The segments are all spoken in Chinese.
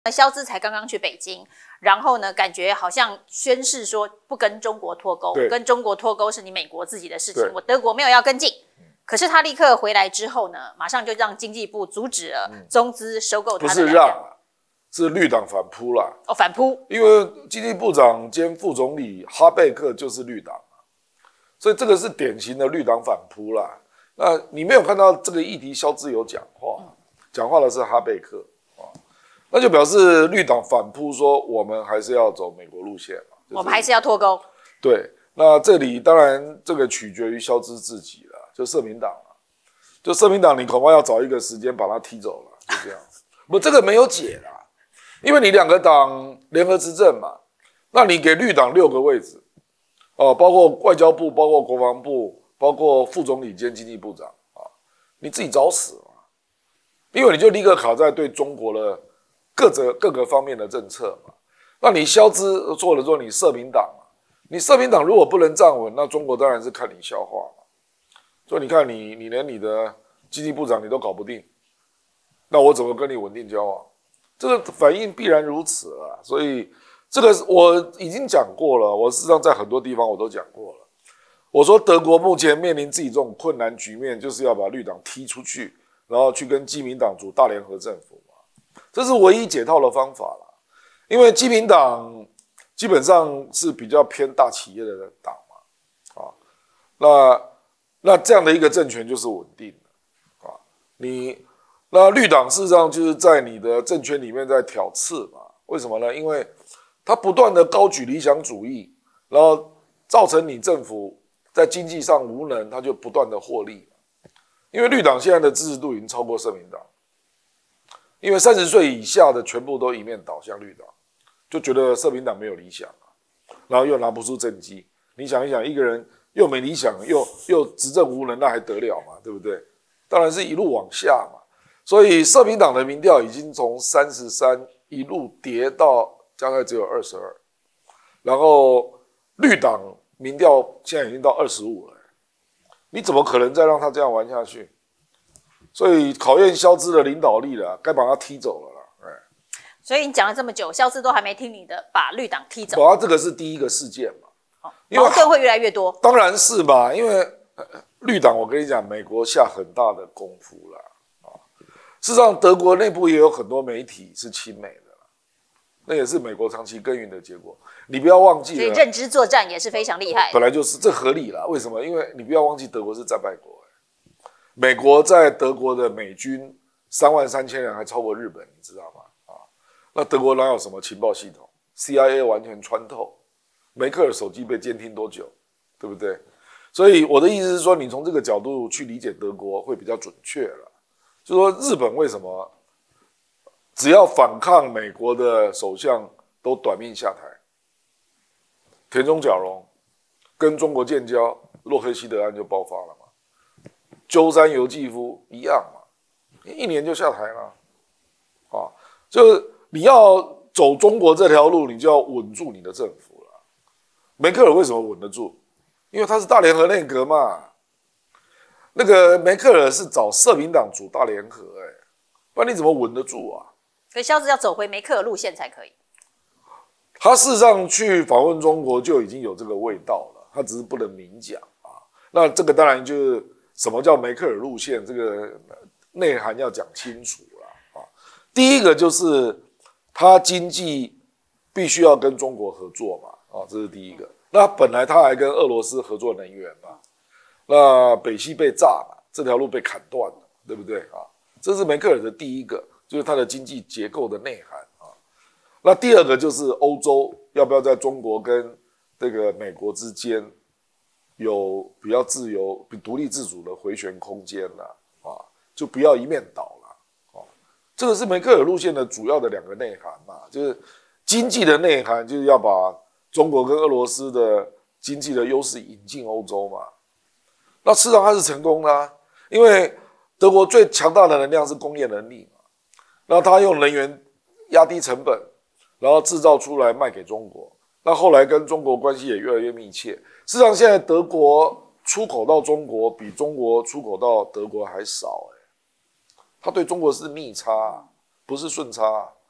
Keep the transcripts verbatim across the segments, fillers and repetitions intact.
肖兹才刚刚去北京，然后呢，感觉好像宣誓说不跟中国脱钩，跟中国脱钩是你美国自己的事情，我德国没有要跟进。可是他立刻回来之后呢，马上就让经济部阻止了中资收购他的。 不是让啊，是绿党反扑啦。 哦，反扑， 因为经济部长兼副总理哈贝克就是绿党，所以这个是典型的绿党反扑啦。那你没有看到这个议题，肖兹有讲话，讲话的是哈贝克。那就表示绿党反扑说，我们还是要走美国路线嘛，就是、 我们还是要脱钩。 对，那这里当然这个取决于肖兹自己了，就社民党了，就社民党你恐怕要找一个时间把他踢走了，就这样。不，这个没有解啦，因为你两个党联合执政嘛，那你给绿党六个位置，哦，包括外交部、包括国防部、包括副总理兼经济部长啊，你自己找死嘛，因为你就立刻卡在对中国的。各个各个方面的政策嘛，那你肖兹做了做你社民党嘛，你社民党如果不能站稳，那中国当然是看你笑话嘛。所以你看你你连你的经济部长你都搞不定，那我怎么跟你稳定交往？这个反应必然如此啊。所以这个我已经讲过了，我事实上在很多地方我都讲过了。我说德国目前面临自己这种困难局面，就是要把绿党踢出去，然后去跟基民党组大联合政府。这是唯一解套的方法啦，因为基民党基本上是比较偏大企业的党嘛，啊，那那这样的一个政权就是稳定的啊。你那绿党事实上就是在你的政权里面在挑刺嘛？为什么呢？因为他不断的高举理想主义，然后造成你政府在经济上无能，他就不断的获利。因为绿党现在的支持度已经超过社民党。因为三十岁以下的全部都一面倒向绿党，就觉得社民党没有理想啊，然后又拿不出政绩。你想一想，一个人又没理想，又又执政无能，那还得了嘛？对不对？当然是一路往下嘛。所以社民党的民调已经从三十三一路跌到大概只有二十二，然后绿党民调现在已经到二十五了，你怎么可能再让他这样玩下去？所以考验肖兹的领导力了，该把他踢走了啦。哎， 所以你讲了这么久，肖兹都还没听你的，把绿党踢走。 主要这个是第一个事件嘛， 哦、矛盾会越来越多。 当然是吧，因为绿党，我跟你讲，美国下很大的功夫了啊。事实上，德国内部也有很多媒体是亲美的，那也是美国长期耕耘的结果。你不要忘记了， 所以认知作战也是非常厉害。 本来就是，这合理啦。为什么？因为你不要忘记，德国是战败国。美国在德国的美军三万三千人还超过日本，你知道吗？啊，那德国哪有什么情报系统 ？C I A 完全穿透，梅克尔手机被监听多久，对不对？所以我的意思是说，你从这个角度去理解德国会比较准确了。就说日本为什么只要反抗美国的首相都短命下台？田中角荣跟中国建交，洛克希德案就爆发了嘛。鸠山由纪夫一样嘛，一年就下台了，啊，就是你要走中国这条路，你就要稳住你的政府了。梅克尔为什么稳得住？因为他是大联合内阁嘛。那个梅克尔是找社民党组大联合、欸，哎，不然你怎么稳得住啊？ 所以肖兹要走回梅克尔路线才可以。 他事实上去访问中国就已经有这个味道了，他只是不能明讲啊。那这个当然就是。什么叫梅克尔路线？这个内涵要讲清楚了啊。第一个就是他经济必须要跟中国合作嘛，啊，这是第一个。那本来他还跟俄罗斯合作能源嘛，那北溪被炸嘛，这条路被砍断了，对不对啊？这是梅克尔的第一个，就是他的经济结构的内涵啊。那第二个就是欧洲要不要在中国跟这个美国之间。有比较自由、比独立自主的回旋空间了啊，就不要一面倒了啊。这个是梅克尔路线的主要的两个内涵嘛，就是经济的内涵，就是要把中国跟俄罗斯的经济的优势引进欧洲嘛。那事实上它是成功的啊，因为德国最强大的能量是工业能力嘛，那他用能源压低成本，然后制造出来卖给中国。那后来跟中国关系也越来越密切。事实上，现在德国出口到中国比中国出口到德国还少、欸，他对中国是逆差，不是顺差。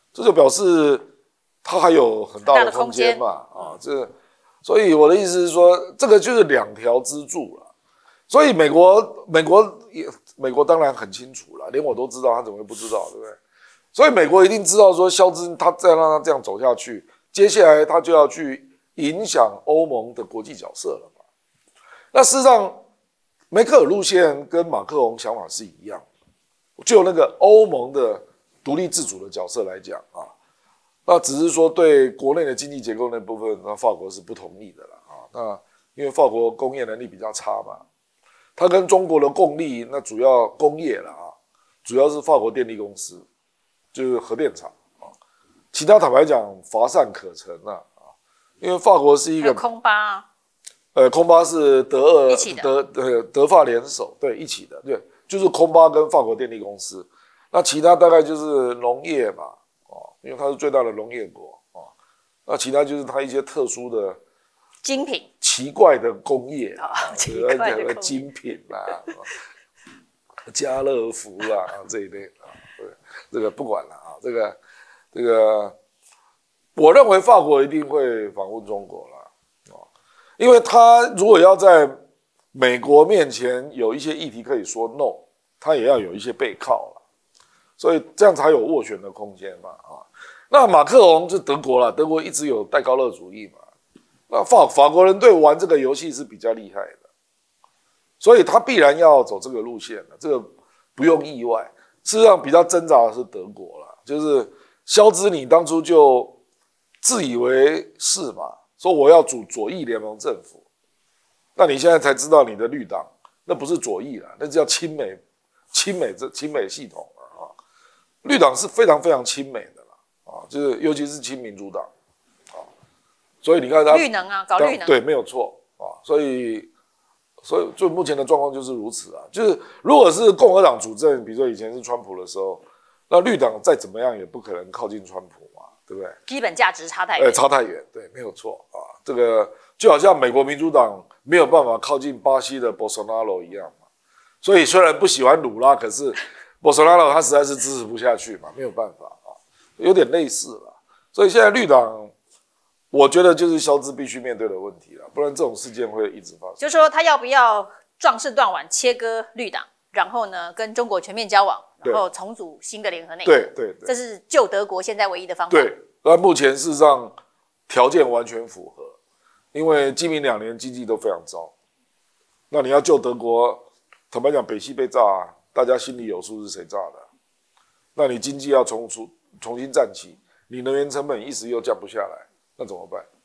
这就表示它还有很大的空间嘛，啊，这，所以我的意思是说，这个就是两条支柱了。所以美国，美国也，美国当然很清楚了，连我都知道，他怎么会不知道，对不对？所以美国一定知道说，肖兹他再让他这样走下去，接下来他就要去影响欧盟的国际角色了嘛。那事实上，梅克尔路线跟马克龙想法是一样的，就那个欧盟的独立自主的角色来讲啊，那只是说对国内的经济结构那部分，那法国是不同意的了啊。那因为法国工业能力比较差嘛。它跟中国的共利，那主要工业了啊，主要是法国电力公司，就是核电厂啊。其他坦白讲，乏善可陈啊啊，因为法国是一个空巴、啊， 呃，空巴是德俄德呃德法联手，对，一起的，对，就是空巴跟法国电力公司。那其他大概就是农业嘛，哦，因为它是最大的农业国啊。那其他就是它一些特殊的。 精品、 奇怪的工业啊， 奇怪的工业精品啦、啊，家乐福啦、啊、这一类啊，这个不管了啊，这个这个，我认为法国一定会访问中国了啊，因为他如果要在美国面前有一些议题可以说 no， 他也要有一些背靠了，所以这样才有斡旋的空间嘛啊。那马克龙是德国啦，德国一直有戴高乐主义嘛。那法法国人对玩这个游戏是比较厉害的，所以他必然要走这个路线的，这个不用意外。事实上，比较挣扎的是德国啦，就是肖兹尼当初就自以为是嘛，说我要组左翼联盟政府，那你现在才知道你的绿党那不是左翼啦，那叫亲美、亲美这亲美系统啊。绿党是非常非常亲美的啦，啊，就是尤其是亲民主党。所以你看他绿能啊，搞绿能对，没有错啊。所以，所以就目前的状况就是如此啊。就是如果是共和党主政，比如说以前是川普的时候，那绿党再怎么样也不可能靠近川普嘛，对不对？ 基本价值差太远， 呃，差太远，对，没有错啊。这个就好像美国民主党没有办法靠近巴西的 Bolsonaro 一样嘛。所以虽然不喜欢鲁拉，可是 Bolsonaro 他实在是支持不下去嘛，没有办法啊，有点类似了。所以现在绿党。我觉得就是肖兹必须面对的问题了，不然这种事件会一直发生。 就是说他要不要壮士断腕，切割绿党，然后呢跟中国全面交往，然后重组新的联合内阁。 对对对， 这是救德国现在唯一的方法。 对，那目前事实上条件完全符合，因为今明两年经济都非常糟。那你要救德国，坦白讲，北溪被炸、啊，大家心里有数是谁炸的。那你经济要重出重新站起，你能源成本一时又降不下来。那怎么办？